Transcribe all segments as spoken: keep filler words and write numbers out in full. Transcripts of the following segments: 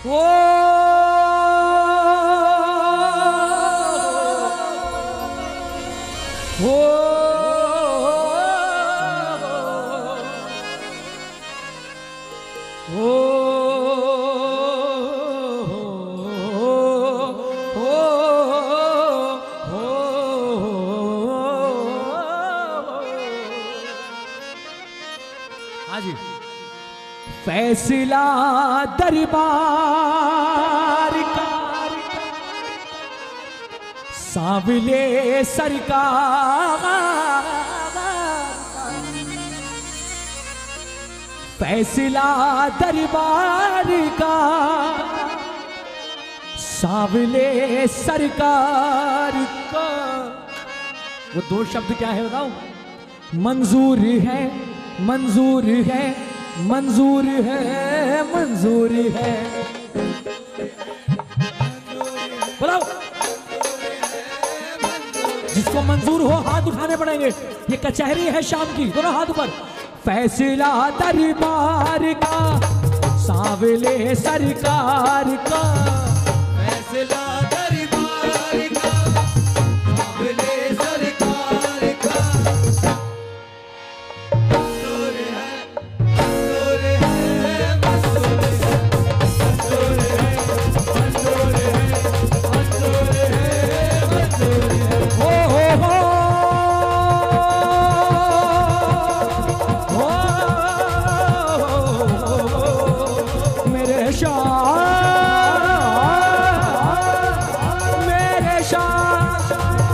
ओ ओ फैसला दरबार का सांवले सरकार, फैसला दरबार का सांवले सरकार का। वो दो शब्द क्या है बताओ? मंजूर है, मंजूर है, मंजूर है, मंजूर है। बोलो जिसको मंजूर हो हाथ उठाने पड़ेंगे। ये कचहरी है शाम की, दोनों हाथ ऊपर। फैसला दरबार का सांवले सरकार का, फैसला दरबार का सांवले सरकार का। मंजूर है, मंजूर है, मंजूर है, मंजूर है, मंजूर है, मंजूर है, मंजूर है। हो हो हो मेरे शाह, मेरे शाह।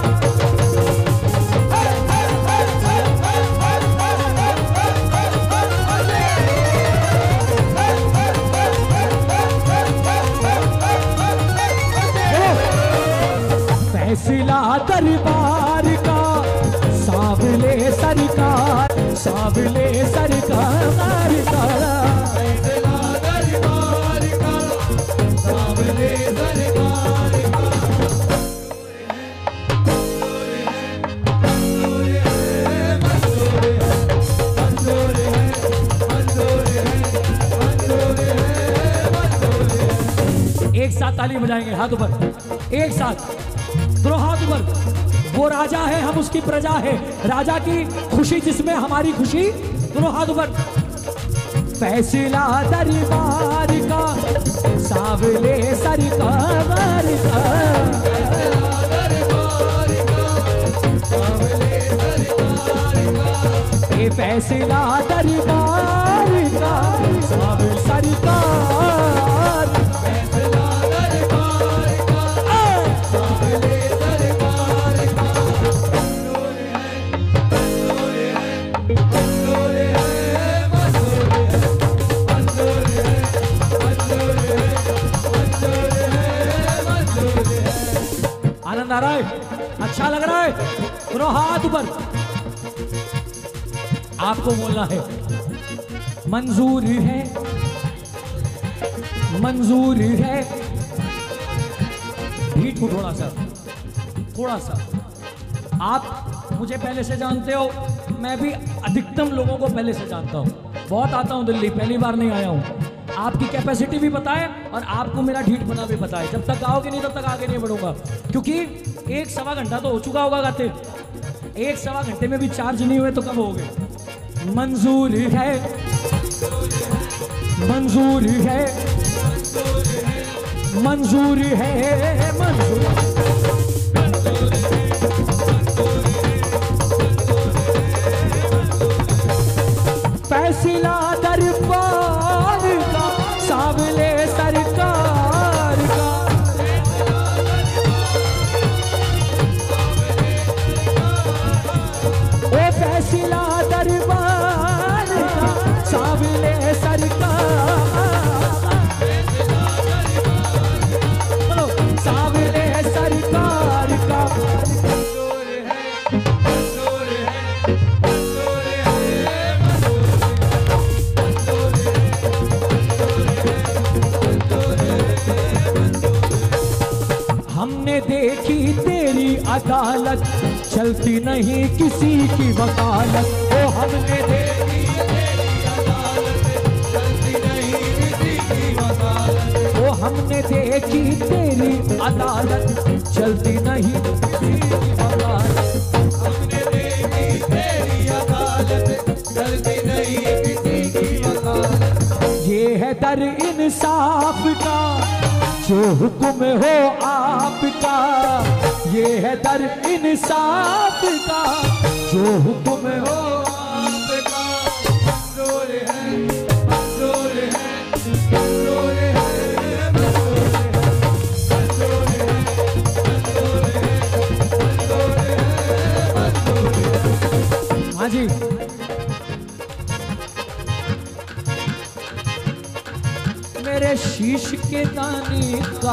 फैसला दरबार का सांवले सरकार, सांवले सरकार का। फैसला दरबार का सांवले सरकार का। मंजूर है, मंजूर है, मंजूर है, मंजूर है, मंजूर है, मंजूर है। एक साथ ताली बजाएंगे, हाथ ऊपर, एक साथ, दोनों हाथ ऊपर। वो राजा है, हम उसकी प्रजा है। राजा की खुशी जिसमें हमारी खुशी, दोनों हाथ ऊपर। फैसला दरबार का सांवले सरकार का, दरबार का सांवले सरकार का। ये फैसला दरबार का सांवले सरकार। फैसला दरबार का सांवले सरकार का। मंजूर है, मंजूर है, मंजूर है, मंजूर है, मंजूर है, मंजूर है, मंजूर है, मंजूर है। आनंद आ रहा है? अच्छा लग रहा है? दोनों हाथ ऊपर। आपको बोलना है मंजूर है, मंजूर है। ढीठ को थोड़ा सा, थोड़ा सा। आप मुझे पहले से जानते हो, मैं भी अधिकतम लोगों को पहले से जानता हूं। बहुत आता हूं दिल्ली, पहली बार नहीं आया हूं। आपकी कैपेसिटी भी पता है और आपको मेरा ढीठ बना भी पता है। जब तक आओगे नहीं तब तक आगे नहीं बढ़ूंगा, क्योंकि एक सवा घंटा तो हो चुका होगा गाते। एक सवा घंटे में भी चार्ज नहीं हुए तो कब होगे? मंजूर है, मंजूर है, मंजूर है, मंजूर। फैसला दरबार का सांवले सरकार का। ओ फैसला दरबार का सांवले सरकार। बोलो सांवले सरकार का। मंजूर है, मंजूर है, मंजूर है, मंजूर है, मंजूर है, मंजूर है। हमने देखी तेरी अदालत, चलती नहीं किसी की वकालत। ओ हमने देखी तेरी अदालत, चलती नहीं किसी की वकालत। ओ हमने देखी तेरी अदालत, चलती नहीं किसी की वकालत। हमने देखी तेरी अदालत, चलती नहीं किसी की वकालत। ये है दर इंसाफ का जो हुक्म हो आपका, ये है दर इंसाफ का जो हुक्म हो आपका। मंजूर है, मंजूर है, मंजूर है, मंजूर है, मंजूर है, मंजूर है, मंजूर है। हाँ जी, मेरे शीश के दाने का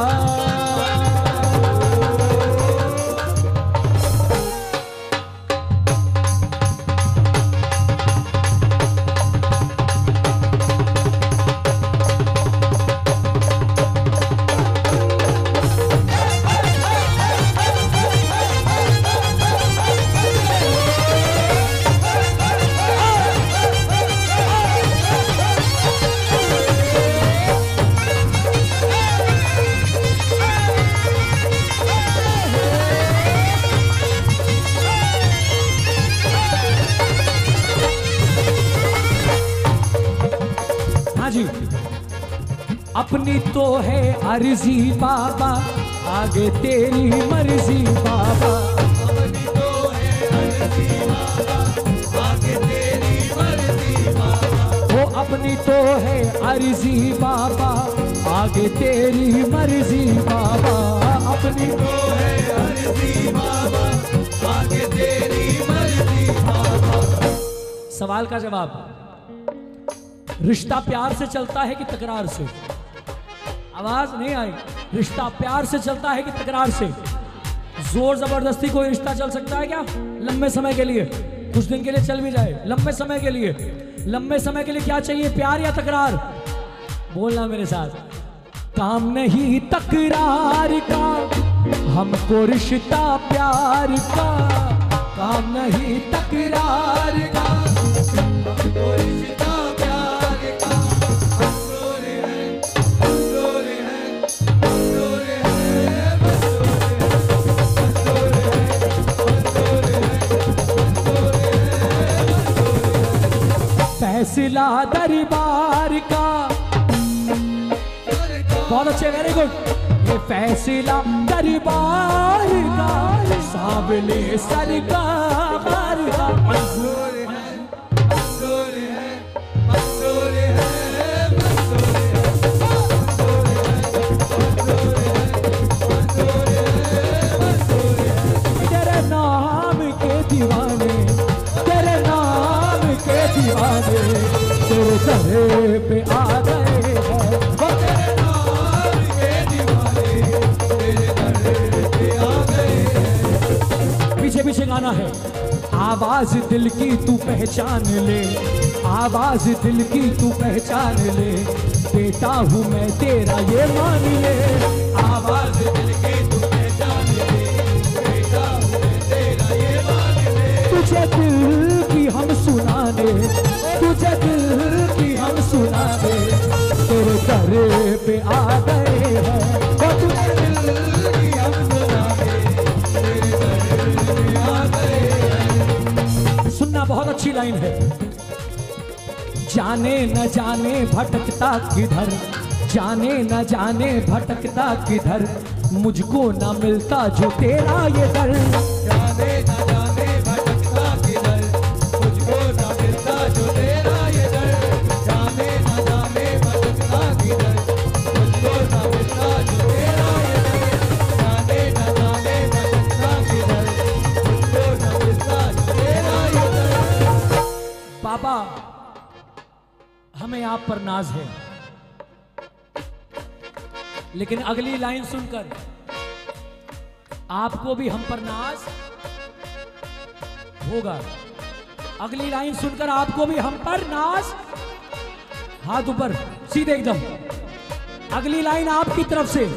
अपनी तो है अर्जी बाबा, आगे तेरी मर्जी बाबा। अपनी तो है अर्जी बाबा, आगे तेरी मर्जी बाबा। वो अपनी तो है अर्जी बाबा, आगे तेरी मर्जी बाबा। अपनी तो है अर्जी बाबा, आगे तेरी मर्जी बाबा। सवाल का जवाब, रिश्ता प्यार से चलता है कि तकरार से? आवाज नहीं आई। रिश्ता प्यार से चलता है कि तकरार से? जोर जबरदस्ती कोई रिश्ता चल सकता है क्या? लंबे समय के लिए, कुछ दिन के लिए चल भी जाए, लंबे समय के लिए। लंबे समय के लिए क्या चाहिए, प्यार या तकरार? बोलना मेरे साथ। काम नहीं तकरार का, हमको रिश्ता प्यार का। काम नहीं तकरार का, हमको रिश्ता प्यार का। मंजूर है, मंजूर है, मंजूर है, मंजूर है, मंजूर है, मंजूर है, मंजूर है। फैसला दरबार का। बहुत अच्छे, वेरी गुड। ये फैसला दरबार का, सामने सरकार का। मंजूर है, मंजूर है, मंजूर है, मंजूर है, मंजूर है, मंजूर है, मंजूर है। तेरे नाम के दीवाने, तेरे नाम के दीवाने, तेरे दरे पे आ गए हैं। वो तेरे नाम के दीवाने, तेरे दर पे आ गए हैं। पीछे पीछे गाना है। आवाज दिल की तू पहचान ले, आवाज दिल की तू पहचान ले, बेटा हूँ मैं तेरा ये मान ले। आवाज दिल की तू पहचान ले, बेटा हूँ मैं तेरा ये मान ले। तुझे दिल की हम सुनाने, तुझे दिल की हम सुनाने, तेरे दरे पे आ गए हैं। और तुझे दिल की हम सुनाने, तेरे दर पे आ गए हैं। सुनना, बहुत अच्छी लाइन है। जाने न जाने भटकता किधर, जाने न जाने भटकता किधर, मुझको ना मिलता जो तेरा ये दर। जाने न जाने भटकता किधर, मुझको ना मिलता जो तेरा ये दर। जाने न जाने भटकता किधर, मुझको ना मिलता जो तेरा ये दर। जाने न जाने भटकता किधर, मुझको ना मिलता जो तेरा ये दर। बाबा, हमें आप पर नाज है, लेकिन अगली लाइन सुनकर आपको भी हम पर नाज होगा। अगली लाइन सुनकर आपको भी हम पर नाज, हाथ ऊपर सीधे एकदम। अगली लाइन आपकी तरफ से।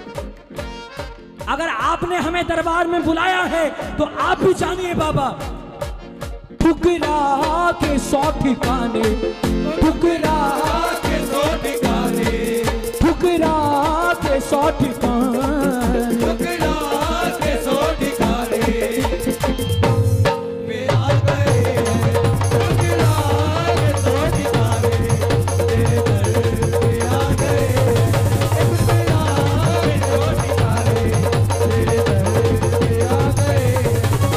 अगर आपने हमें दरबार में बुलाया है तो आप भी जानिए बाबा, ठुकरा के सौ ठिकाने, ठुकरा के सौ ठिकाने, ठुकरा के सौ ठिकाने, टुकड़ा के सौ ठिकाने में आ गए हैं। टुकड़ा के सौ ठिकाने तेरे दर पे आ गए हैं। टुकड़ा के सौ ठिकाने तेरे दर पे आ गए हैं।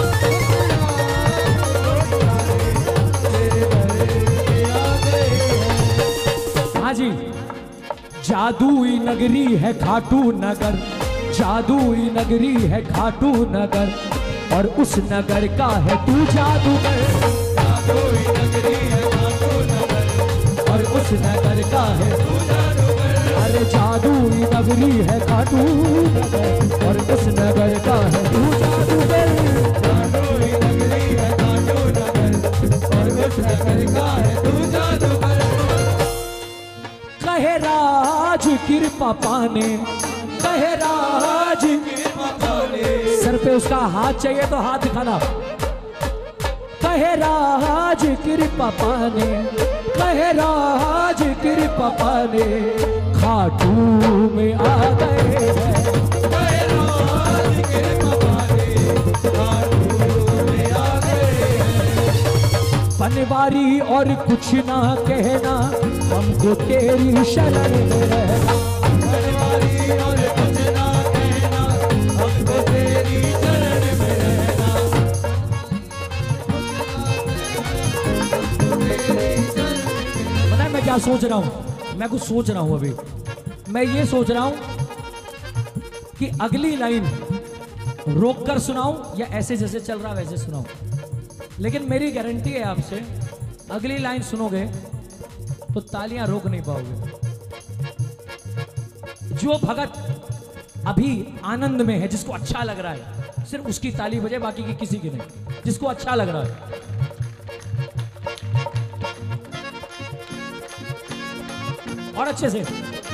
हाँ जी, जादुई नगरी है खाटू नगर, जादुई नगरी है खाटू नगर, और उस नगर का है तू जादूगर। जादुई नगरी है खाटू नगर, और उस नगर का है तू जादूगर। अरे जादुई नगरी है खाटू नगर, और उस नगर का है तू जादूगर। जादुई नगरी है खाटू नगर, और उस नगर का है तू जादूगर। कहे राज कृपा पाने, कहे राज कृपा पाने, सर पे उसका हाथ चाहिए तो हाथ दिखाना। कहे राज कृपा पाने, कहे राज कृपा पाने, खाटू में आ गए हैं। कहे राज कृपा पाने, खाटू में आ गए हैं। बनवारी और कुछ ना कहना, हमको तेरी शरण में रहना। बनवारी और कुछ ना कहना, हमको तेरी शरण में रहना। पता है मैं क्या सोच रहा हूँ? मैं कुछ सोच रहा हूँ अभी। मैं ये सोच रहा हूँ कि अगली लाइन रोक कर सुनाऊं या ऐसे जैसे चल रहा वैसे सुनाऊं। लेकिन मेरी गारंटी है आपसे, अगली लाइन सुनोगे तो तालियां रोक नहीं पाओगे। जो भगत अभी आनंद में है, जिसको अच्छा लग रहा है, सिर्फ उसकी ताली बजे, बाकी की किसी की नहीं। जिसको अच्छा लग रहा है और अच्छे से।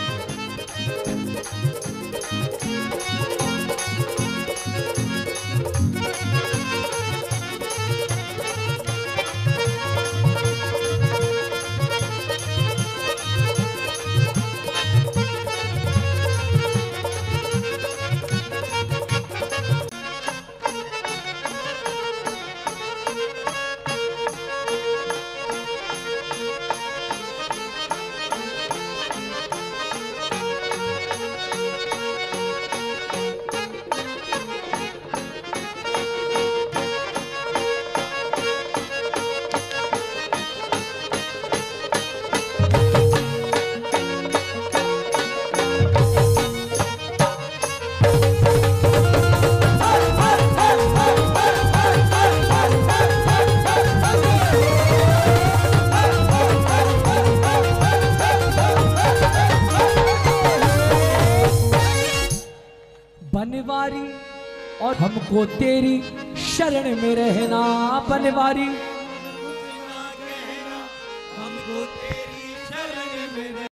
बनवारी और हमको तेरी शरण में रहना। बनवारी